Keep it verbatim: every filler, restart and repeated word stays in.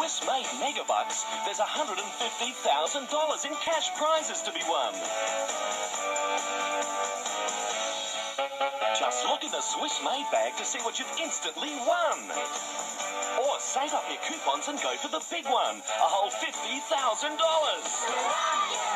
Swiss-made Megabucks, there's one hundred fifty thousand dollars in cash prizes to be won. Just look in the Swiss-made bag to see what you've instantly won. Or save up your coupons and go for the big one, a whole fifty thousand dollars.